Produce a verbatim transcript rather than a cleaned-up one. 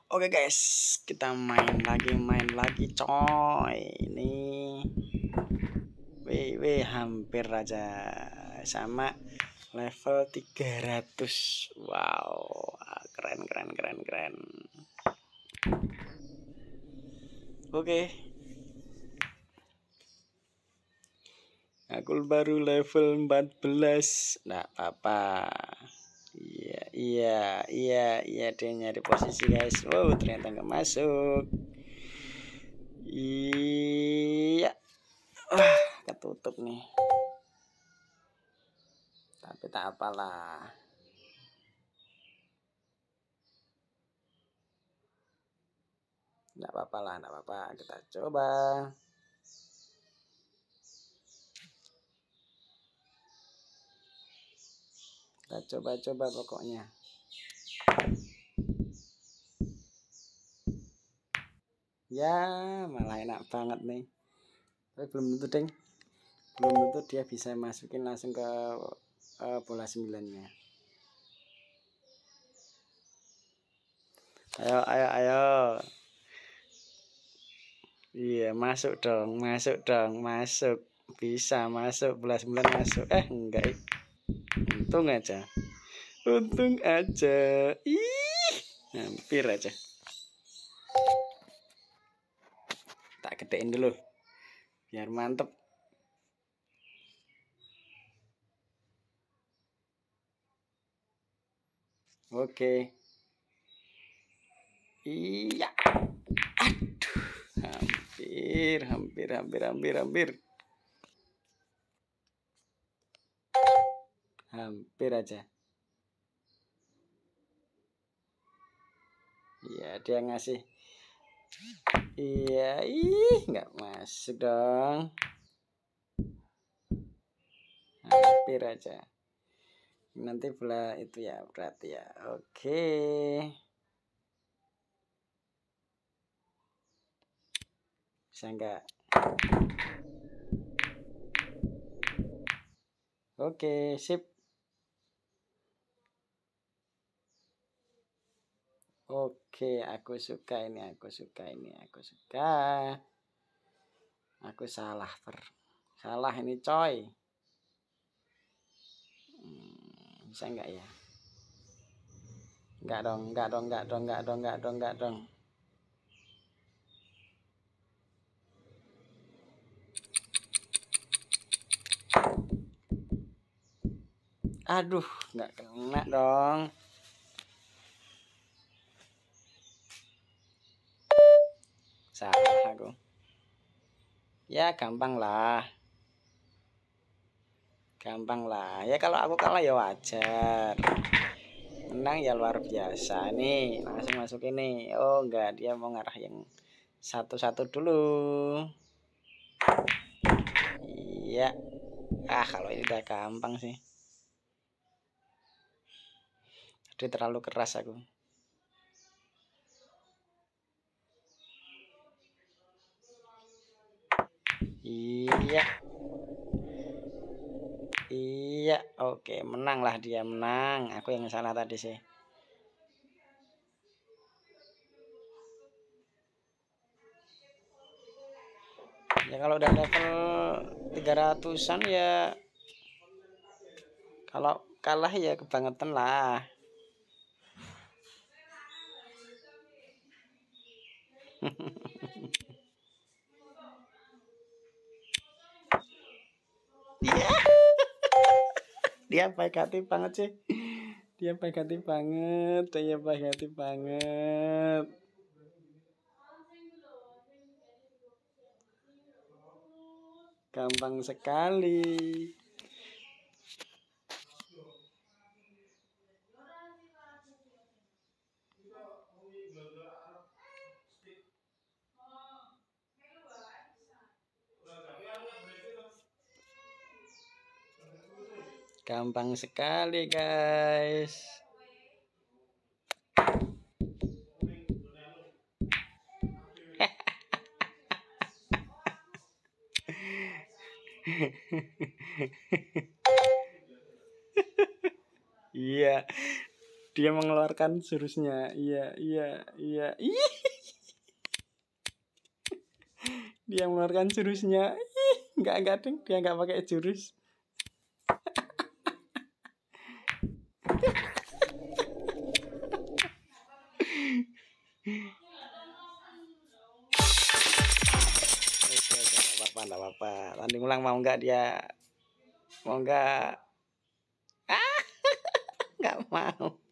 Oke guys, kita main lagi, main lagi coy. Ini wih, wih, hampir aja sama level tiga ratus. Wow, keren keren keren keren. Oke. Aku baru level empat belas. Nggak apa-apa. Iya, iya, iya, iya, dia nyari posisi guys. Wow, ternyata nggak masuk. Iya, wah, ketutup nih. Tapi tak apalah. Nggak apa-apa lah, nggak apa-apa. Kita coba. Kita coba-coba pokoknya. Ya, malah enak banget nih. Tapi belum tentu deng. Belum tentu dia bisa masukin langsung ke uh, bola sembilannya. Ayo, ayo, ayo. Iya, masuk dong, masuk dong, masuk. Bisa masuk, bola sembilan masuk. Eh, enggak. Untung aja. Untung aja. Ih, hampir aja. Tak gedein dulu. Biar mantep. Oke. Iya. Aduh. Hampir, hampir, hampir, hampir, hampir. Hampir aja. Iya, dia ngasih. Iya, ih, nggak masuk dong. Hampir aja. Nanti bola itu ya, berarti ya. Oke. Bisa nggak? Oke, sip. Oke, aku suka ini, aku suka ini, aku suka. Aku salah per, salah ini coy. Hmm, bisa nggak ya? Nggak dong, nggak dong, nggak dong, nggak dong, nggak dong, nggak dong. Aduh, nggak kena dong. Salah aku. Ya gampang lah. Gampang lah. Ya kalau aku kalah ya wajar. Menang ya luar biasa. Nih, langsung masuk ini. Oh enggak, dia mau ngarah yang satu-satu dulu. Iya. Ah, kalau ini udah gampang sih. Tadi terlalu keras aku. Iya. Iya, oke, menang lah dia, menang. Aku yang salah tadi sih. Ya kalau udah level tiga ratusan ya, kalau kalah ya kebangetan lah. Iya. Dia baik hati banget sih. Dia baik hati banget, dia baik hati banget. Gampang sekali. Gampang sekali guys. Iya, Dia mengeluarkan jurusnya. Iya, iya, iya. Ih. Dia mengeluarkan jurusnya. Ih, enggak enggak ding, dia enggak pakai jurus. Oke, oke, enggak apa-apa, enggak apa-apa. Tanding ulang mau enggak dia? Mau enggak? Ah, enggak mau.